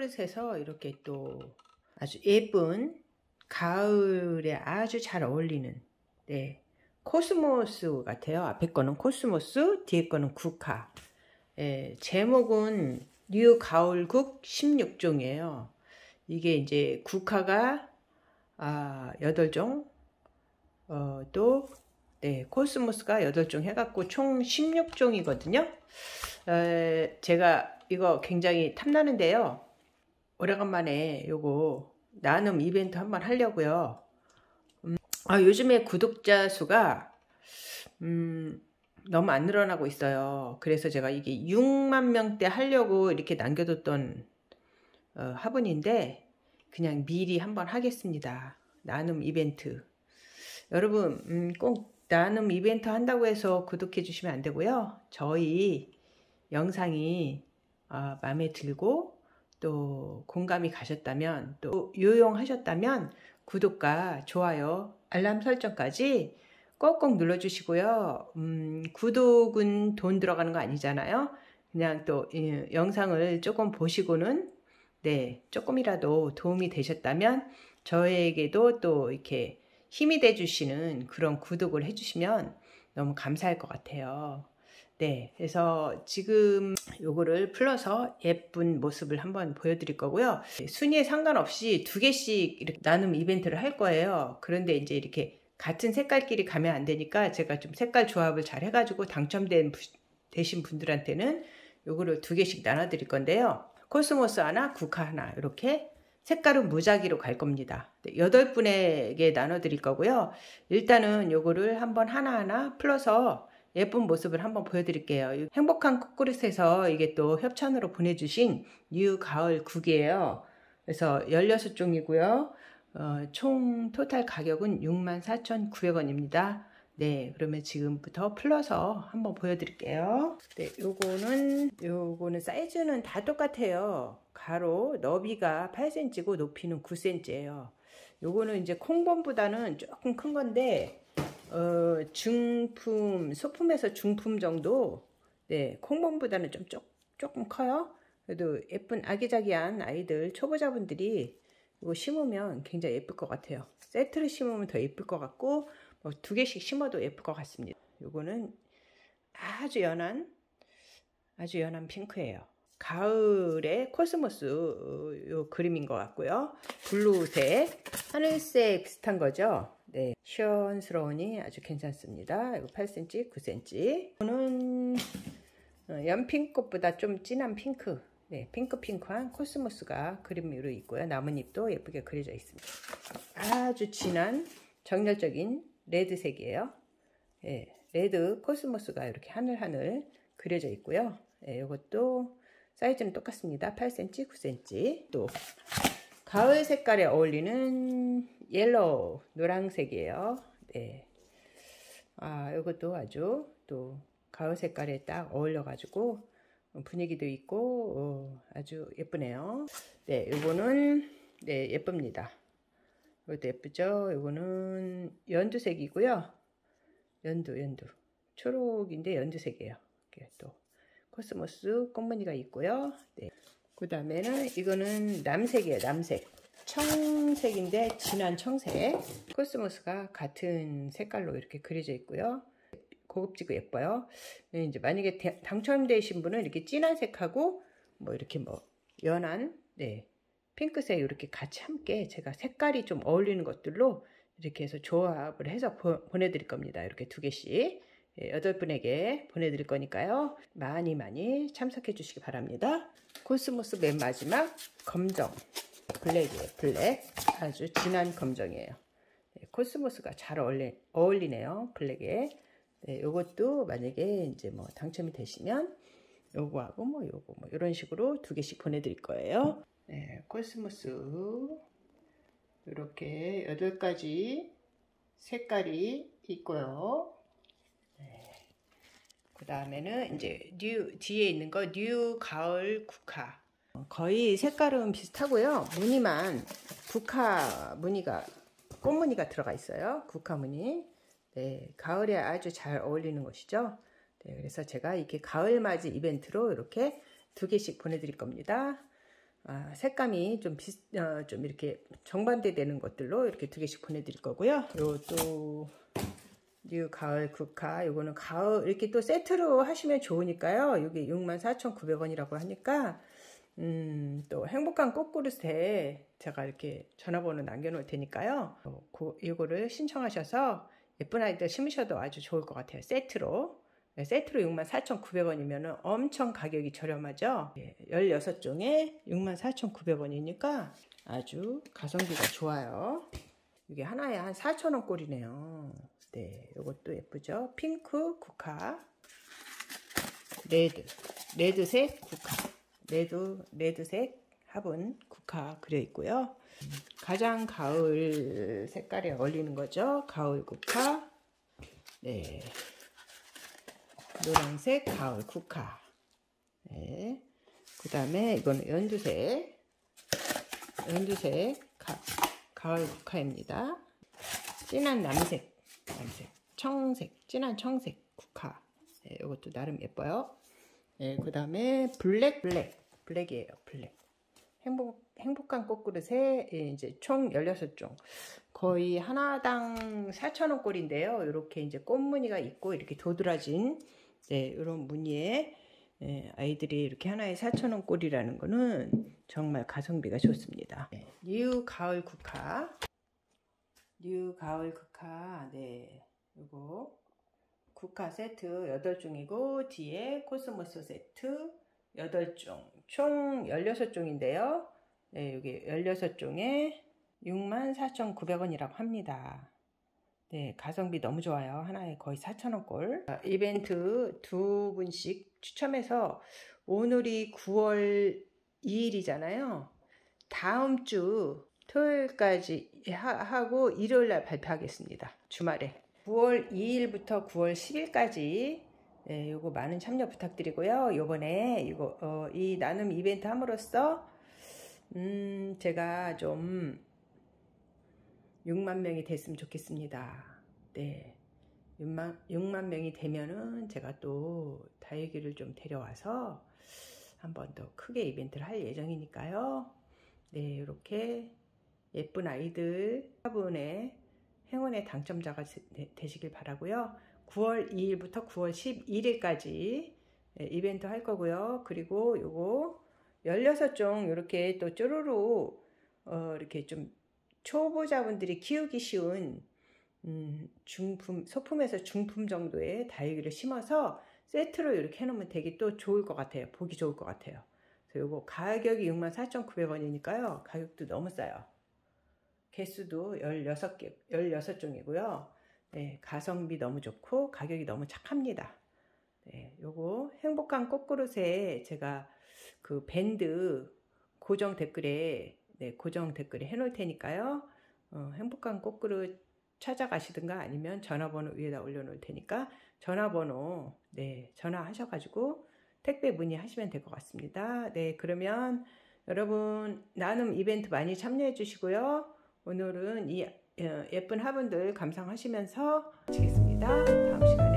코끝에서 이렇게 또 아주 예쁜 가을에 아주 잘 어울리는 네 코스모스 같아요. 앞에 거는 코스모스, 뒤에 거는 국화. 제목은 뉴 가을국 16종이에요. 이게 이제 국화가 8종, 또 코스모스가 8종 해갖고 총 16종이거든요. 제가 이거 굉장히 탐나는데요. 오래간만에 요거 나눔 이벤트 한번 하려고요. 요즘에 구독자 수가 너무 안 늘어나고 있어요. 그래서 제가 이게 6만 명대 하려고 이렇게 남겨뒀던 화분인데 그냥 미리 한번 하겠습니다. 나눔 이벤트. 여러분 꼭 나눔 이벤트 한다고 해서 구독해 주시면 안 되고요. 저희 영상이 마음에 들고 또 공감이 가셨다면 또 유용하셨다면 구독과 좋아요 알람 설정까지 꼭꼭 눌러주시고요. 구독은 돈 들어가는 거 아니잖아요. 그냥 또 영상을 조금 보시고는 조금이라도 도움이 되셨다면 저에게도 또 이렇게 힘이 돼 주시는 그런 구독을 해주시면 너무 감사할 것 같아요. 그래서 지금 요거를 풀러서 예쁜 모습을 한번 보여드릴 거고요. 순위에 상관없이 2개씩 이렇게 나눔 이벤트를 할 거예요. 그런데 이제 이렇게 같은 색깔끼리 가면 안 되니까 제가 좀 색깔 조합을 잘 해가지고 되신 분들한테는 요거를 2개씩 나눠 드릴 건데요. 코스모스 하나, 국화 하나 이렇게 색깔은 무작위로 갈 겁니다. 8분에게 나눠 드릴 거고요. 일단은 요거를 한번 하나하나 풀어서 예쁜 모습을 한번 보여드릴게요. 행복한 코끝에서 이게 또 협찬으로 보내주신 뉴 가을 국이에요. 그래서 16종이고요. 총 토탈 가격은 64,900원입니다. 그러면 지금부터 풀러서 한번 보여드릴게요. 요거는 사이즈는 다 똑같아요. 가로 너비가 8cm고 높이는 9cm예요. 요거는 이제 콩범보다는 조금 큰 건데 중품, 소품에서 중품 정도. 콩범보다는 조금 커요. 그래도 예쁜 아기자기한 아이들, 초보자분들이 이거 심으면 굉장히 예쁠 것 같아요. 세트를 심으면 더 예쁠 것 같고 2개씩 심어도 예쁠 것 같습니다. 요거는 아주 연한 핑크예요. 가을의 코스모스 요 그림인 것 같고요. 블루색, 하늘색 비슷한 거죠. 시원스러우니 아주 괜찮습니다. 이거 8cm, 9cm. 이거는 연핑크보다 좀 진한 핑크. 핑크한 코스모스가 그림으로 있고요. 나뭇잎도 예쁘게 그려져 있습니다. 아주 진한 정열적인 레드색이에요. 레드 코스모스가 이렇게 하늘하늘 그려져 있고요. 이것도 사이즈는 똑같습니다. 8cm, 9cm. 또 가을 색깔에 어울리는 옐로우, 노란색이에요. 이것도 아주 또 가을 색깔에 딱 어울려 가지고 분위기도 있고 아주 예쁘네요. 요거는 예쁩니다. 이것도 예쁘죠. 요거는 연두색이고요. 연두 초록인데 연두색이에요. 이렇게 또 코스모스 꽃무늬가 있고요. 그 다음에는 이거는 남색이에요. 남색 청색인데 진한 청색. 코스모스가 같은 색깔로 이렇게 그려져 있고요. 고급지고 예뻐요. 이제 만약에 당첨되신 분은 이렇게 진한 색하고 이렇게 연한 핑크색 이렇게 같이 함께 제가 색깔이 좀 어울리는 것들로 이렇게 해서 조합을 해서 보내드릴 겁니다. 이렇게 2개씩 8분에게 보내드릴 거니까요. 많이 참석해 주시기 바랍니다. 코스모스 맨 마지막 검정 블랙이에요. 블랙 아주 진한 검정이에요. 코스모스가 잘 어울리네요. 블랙에. 요것도 만약에 이제 당첨이 되시면 요거하고 요거 이런 식으로 2개씩 보내드릴 거예요. 코스모스 이렇게 8가지 색깔이 있고요. 그 다음에는 이제 뒤에 있는 거 뉴 가을 국화. 거의 색깔은 비슷하고요. 무늬만 국화 무늬가 꽃무늬가 들어가 있어요. 국화 무늬. 가을에 아주 잘 어울리는 것이죠. 그래서 제가 이렇게 가을맞이 이벤트로 이렇게 2개씩 보내드릴 겁니다. 색감이 좀 이렇게 정반대 되는 것들로 이렇게 2개씩 보내드릴 거고요. 요또 뉴 가을 국화, 요거는 가을 이렇게 또 세트로 하시면 좋으니까요. 이게 64,900원이라고 하니까 또 행복한 꽃그릇에 제가 이렇게 전화번호 남겨놓을 테니까요. 이거를 신청하셔서 예쁜 아이들 심으셔도 아주 좋을 것 같아요. 세트로 64,900원이면 엄청 가격이 저렴하죠. 16종에 64,900원이니까 아주 가성비가 좋아요. 이게 하나에 한 4,000원 꼴이네요. 네, 이것도 예쁘죠. 핑크 국화, 레드색 국화, 레드색 화분 국화 그려 있고요. 가장 가을 색깔에 어울리는 거죠. 가을 국화. 네, 노란색 가을 국화. 네, 그 다음에 이거는 연두색 가을 국화입니다. 진한 남색, 청색, 진한 청색 국화. 네, 이것도 나름 예뻐요. 네, 그 다음에 블랙이에요. 블랙. 행복한 꽃그릇에 이제 총 16종. 거의 하나당 4,000원 꼴인데요. 이렇게 이제 꽃무늬가 있고 이렇게 도드라진 이런 무늬에 아이들이 이렇게 하나에 4,000원 꼴이라는 거는 정말 가성비가 좋습니다. 뉴 가을 국화. 네, 요거 국화 세트 8종이고 뒤에 코스모스 세트 8종, 총 16종인데요. 네, 여기 16종에 64,900원이라고 합니다. 네, 가성비 너무 좋아요. 하나에 거의 4,000원 꼴. 이벤트 2분씩 추첨해서 오늘이 9월 2일이잖아요. 다음 주 토요일까지 하고 일요일날 발표하겠습니다. 주말에 9월 2일부터 9월 10일까지 요거 많은 참여 부탁드리고요. 요번에 이거 이 나눔 이벤트 함으로써 제가 좀 6만 명이 됐으면 좋겠습니다. 네, 6만 명이 되면은 제가 또 다육이를 좀 데려와서 한 번 더 크게 이벤트를 할 예정이니까요. 네, 이렇게 예쁜 아이들 화분의 행운의 당첨자가 되시길 바라고요. 9월 2일부터 9월 11일까지 이벤트 할 거고요. 그리고 요거 16종 이렇게 또 쪼로로 이렇게 좀 초보자분들이 키우기 쉬운 소품에서 중품 정도의 다육이를 심어서 세트로 이렇게 해놓으면 되게 또 좋을 것 같아요. 보기 좋을 것 같아요. 그래서 요거 가격이 64,900원이니까요. 가격도 너무 싸요. 개수도 16종이고요. 네, 가성비 너무 좋고 가격이 너무 착합니다. 네, 요거 행복한 꽃그릇에 제가 그 밴드 고정 댓글에 해놓을 테니까요. 행복한 꽃그릇 찾아가시든가 아니면 전화번호 위에다 올려놓을 테니까 전화번호 전화하셔가지고 택배 문의하시면 될 것 같습니다. 네, 그러면 여러분 나눔 이벤트 많이 참여해 주시고요. 오늘은 이 예쁜 화분들 감상하시면서 마치겠습니다. 다음 시간에